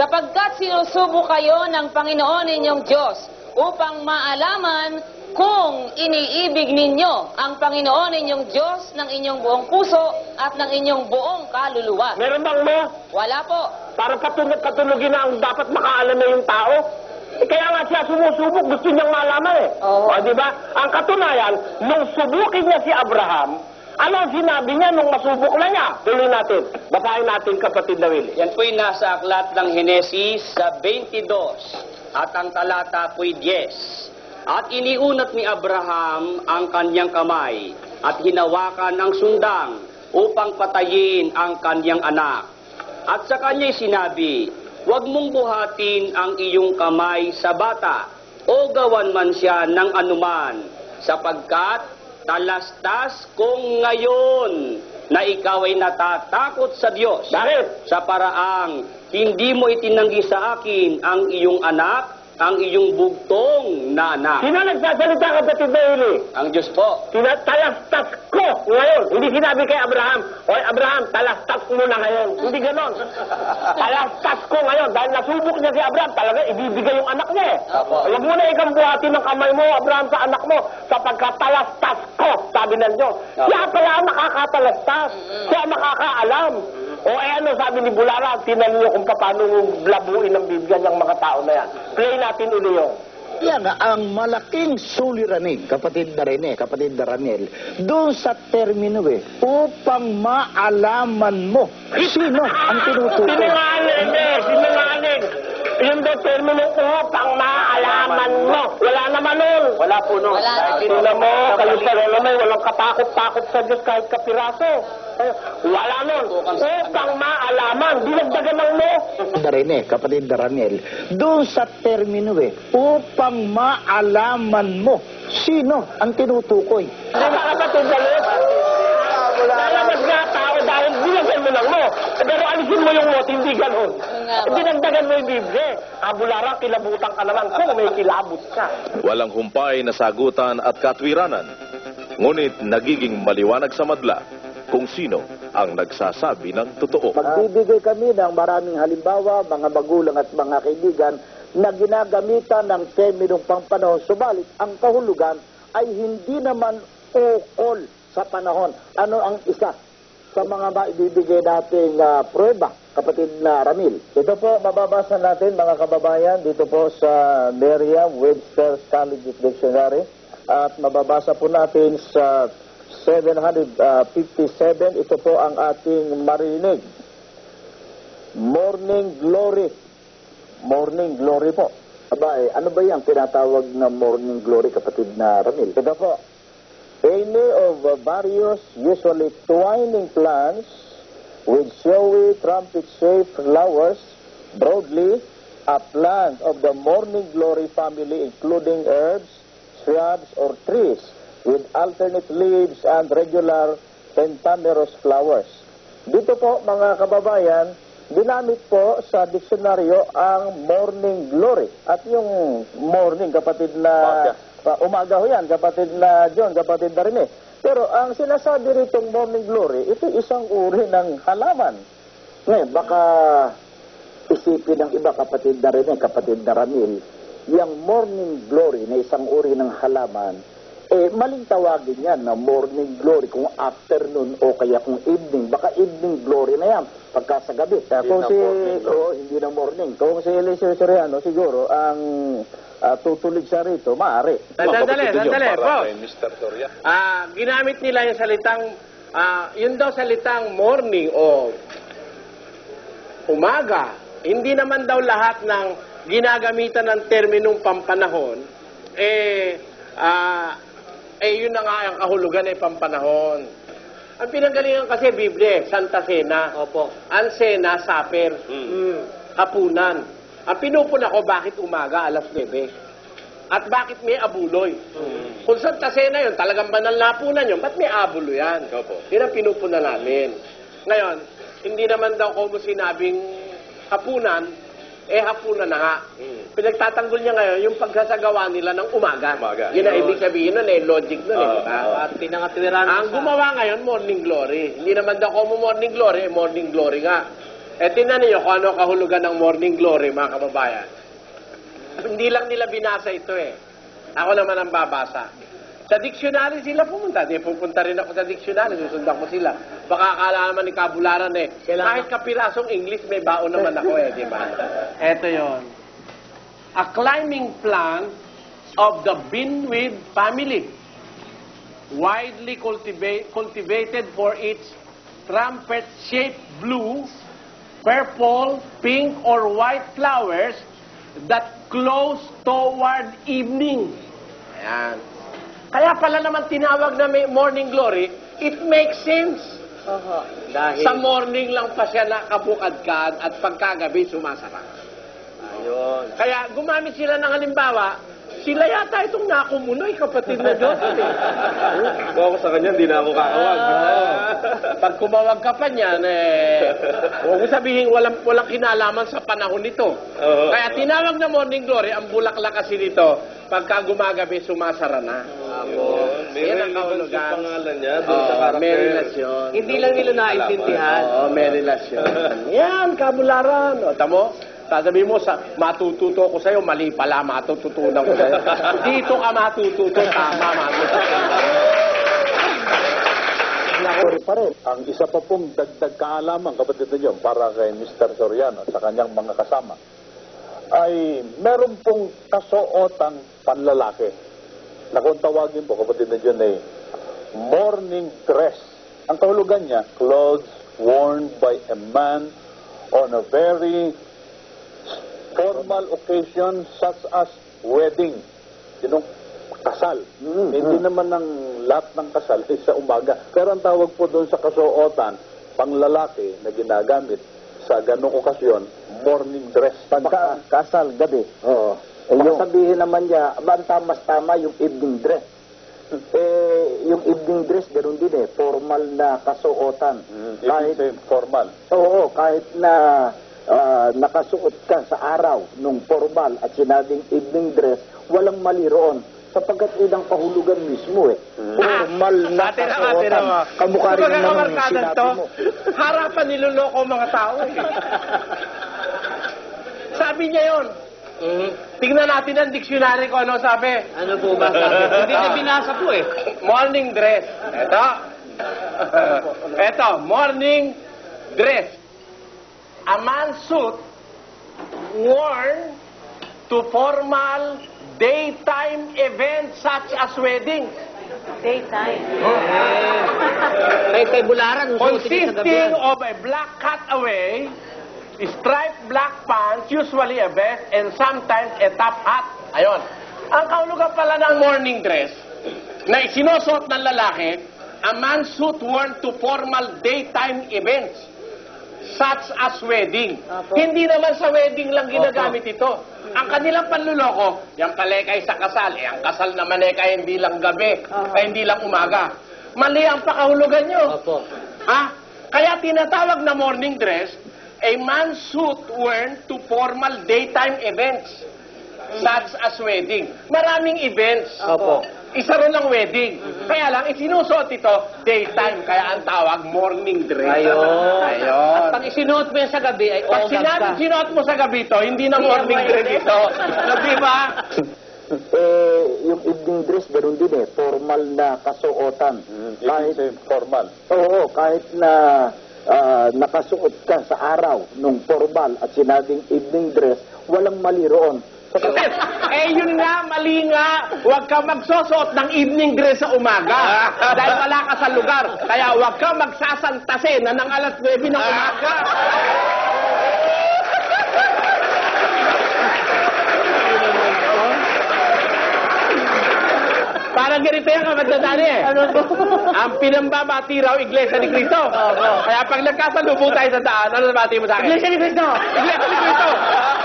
sapagkat sinusubo kayo ng Panginoon ninyong Diyos upang maalaman kung iniibig ninyo ang Panginoon ninyong Diyos ng inyong buong puso at ng inyong buong kaluluwa. Meron bang mo? Wala po. Para patulogin na ang dapat makaalam na yung tao. Kaya nga siya sumusubok, gusto niyang malaman eh. Oo. O, di ba? Ang katunayan, nung subukin niya si Abraham, ano ang sinabi niya nung masubok na niya? Tuloy natin. Basahin natin, kapatid na Willie. Yan po'y nasa aklat ng Henesis sa 22 at ang talata po'y 10. At iniunat ni Abraham ang kanyang kamay at hinawakan ang sundang upang patayin ang kanyang anak. At sa kanya'y sinabi, huwag mong buhatin ang iyong kamay sa bata o gawan man siya ng anuman, sapagkat talastas kong ngayon na ikaw ay natatakot sa Diyos. Bakit? Sa paraang hindi mo itinanggi sa akin ang iyong anak, ang iyong bugtong na anak. Sino nagsasalita, kapatid na Willie? Ang Diyos po. Talastas ko ngayon. Hindi sinabi kay Abraham, oy Abraham, talastas mo na ngayon. Hindi ganon. Talastas ko ngayon. Dahil nasubok niya si Abraham, talaga ibibigay yung anak niya eh. Apo. Huwag mo na ikang buhatin ng kamay mo, Abraham, sa anak mo, sapagkat talastas ko, sabi ng Diyos. Apo. Siya pala ang nakakatalastas. Siya ang nakakaalam. O ano sabi ni Bulara, tinan niyo kung paano labuin ng Biblia ng mga tao na yan. Play natin uli yung. Yan ang malaking suliranin, kapatid na Rene, kapatid na Raniel, doon sa termino upang maalaman mo sino ang tinutukoy. Sinungaling. Yung daw termino upang maalaman mo. Wala naman nun. Wala po nun. Wala. Tingnan mo, kayo pa rin naman, walang katakot-takot sa Diyos kahit kapiraso. Wala nun. Upang maalaman. Dinagdagan ng mo. Na Rene, kapatid na Raniel, doon sa termino upang maalaman mo sino ang tinutukoy. Di ba kapatid na Lip? Lalabas nga tao dahil dinagdagan mo lang mo. Pero alisin mo yung mo, hindi ganon. Dinagdagan mo yung Biblia. Abularang kilabutan ka naman kung may kilabot ka. Walang humpay na sagutan at katwiranan, ngunit nagiging maliwanag sa madla kung sino ang nagsasabi ng totoo. Magbibigay kami ng maraming halimbawa, mga magulang at mga kaibigan, na ginagamitan ng terminong pangpanahon. Subalit, ang kahulugan ay hindi naman ukol sa panahon. Ano ang isa sa mga maibibigay nating prueba, kapatid na Ramil? Ito po, mababasa natin mga kababayan, dito po sa Merriam-Webster's College Dictionary. At mababasa po natin sa 757, ito po ang ating marinig. Morning glory. Morning glory po. Aba, ano ba yung tinatawag na morning glory, kapatid na Ramil? Ito po. Any of various, usually twining plants with showy trumpet-shaped flowers, broadly, a plant of the morning glory family, including herbs, shrubs, or trees, with alternate leaves and regular pentamerous flowers. Dito po, mga kababayan, ginamit po sa diksyonaryo ang morning glory. At yung morning, kapatid na umaga ho yan, kapatid na John, kapatid na Rene. Pero ang sinasabi ritong morning glory, ito isang uri ng halaman. Ngayon, baka isipin ng iba, kapatid na Rene, kapatid na Ramil, yung morning glory na isang uri ng halaman, maling tawagin yan na morning glory kung afternoon o kaya kung evening. Baka evening glory na yan pagka sa gabi. Kung si, hindi na morning. Kung si Eliseo Soriano, siguro, ang tutulig siya rito, maaari. Sandali, po. Mr. Soria. Ginamit nila yung salitang, yun daw salitang morning o umaga. Hindi naman daw lahat ng ginagamitan ng terminong pampanahon, yun na nga ang kahulugan ay pampanahon. Ang pinanggalingan kasi Biblia, Santa Cena. Opo. Ang Cena, Supper. Hapunan. Ang pinupuna ko, bakit umaga, alas 9? At bakit may abuloy? Kung Santa Cena yun, talagang banal na hapunan yun, ba't may abulo yan? Opo. Yun ang pinupuna namin. Ngayon, hindi naman daw kung sinabing hapunan, hapunan na nga. Pinagtatanggol niya ngayon yung pagsasagawa nila ng umaga. Yun ang ibig sabihin nun, logic nun. At pinangatwiran ang gumawa ngayon, morning glory. Hindi naman daw kung morning glory nga. Tingnan niyo kung ano kahulugan ng morning glory, mga kababayan. Hindi lang nila binasa ito eh. Ako naman ang babasa. Sa dictionary sila pumunta. Pupunta rin ako sa dictionary. Susundan ko sila. Baka akala naman ni Kabularan eh. Kahit kapirasong English, may baon naman ako eh. Di ba? Ito yon. A climbing plant of the beanweed family. Widely cultivated for its trumpet-shaped blue, purple, pink, or white flowers that close toward evening. Ayan. Kaya pala naman tinawag na may morning glory, it makes sense. Dahil... Sa morning lang pa siya nakabukadkad at pagkagabi sumasara. Ayun. Kaya gumamit sila ng halimbawa, sila yata itong nakumunoy, kapatid na Diyos. Kung ako sa kanya, hindi na ako kakawag. Pag kumawag ka pa niyan, huwag mo sabihin walang kinalaman sa panahon nito. Kaya tinawag na morning glory, ang bulaklak kasi nito, pagka gumagabi, sumasara na. May Yan ang relevance kahulugan. yung pangalan niya doon sa karakter. May relasyon. Hindi lang nila naintindihan. May relasyon. Yan, Kabularan. O, tamo? Sasabihin mo, matututo ko sa'yo, mali pala, matututunan ko sa'yo. Dito ka matututo, tama, matututunan. Glory pa rin. Ang isa pa pong dagdag kaalaman, kapatid ninyo, para kay Mr. Soriano at sa kanyang mga kasama, ay meron pong kasuotang panlalaki na kung tawagin po, kapatid ninyo, ay morning dress. Ang kahulugan niya, clothes worn by a man on a very formal occasion such as wedding. Yung kasal. Hindi naman ng lahat ng kasal ay sa umaga. Pero ang tawag po doon sa kasuotan, panglalaki na ginagamit sa ganong okasyon, morning dress. Pagka kasal, gabi. Oo. Yung sabihin naman niya, mas tama yung evening dress. Yung evening dress, ganoon din eh. Formal na kasuotan. Kahit formal. Oo, kahit na nakasuot ka sa araw nung formal at sinabing evening dress, walang mali roon. Sapagkat ilang kahulugan mismo eh. Formal na kasuotan. Kamukha rin naman yung sinabi mo. Harapan niloloko mga tao eh. Sabi niya yon. Tingnan natin ang dictionary ko ano sabi. Ano po ba sabi? Hindi na binasa po eh. Morning dress. Ito, morning dress. A man's suit worn to formal daytime events such as wedding. Daytime. Kay Bularan, Consisting of a black cutaway, striped black pants, usually a vest, and sometimes a top hat. Ayon. Ang kahulugan pala ng morning dress na isinusuot ng lalaki, a man's suit worn to formal daytime events such as wedding. Hindi naman sa wedding lang ginagamit ito. Ang kanilang panluloko, yan pala kay sa kasal. Ang kasal naman kay hindi lang gabi, kay hindi lang umaga. Mali ang pakahulugan nyo. Ha? Kaya tinatawag na morning dress, a man's suit worn to formal daytime events such as wedding. Maraming events. Isa ron lang wedding. Kaya lang, isinusuot ito daytime. Kaya ang tawag morning dress. Ayun. Pag isinuot mo yan sa gabi, ay Pag sinuot mo sa gabi ito, hindi na morning dress ito. Di ba? Yung evening dress, ganoon din eh. Formal na kasuotan. Kahit formal. Oo, kahit na nakasuot ka sa araw nung formal at sinabing evening dress, walang mali roon. Yun nga, mali nga. Huwag ka magsusuot ng evening dress sa umaga. Dahil wala ka sa lugar. Kaya huwag ka magsasantase na ng alas 9 ng umaga. Parang ganito yan, kamadadani eh. Ang pinambabati raw, Iglesia ni Cristo. Kaya pag nagkasalubong tayo sa daan, ano nabati mo sa akin? Iglesia ni Cristo! Iglesia ni Cristo!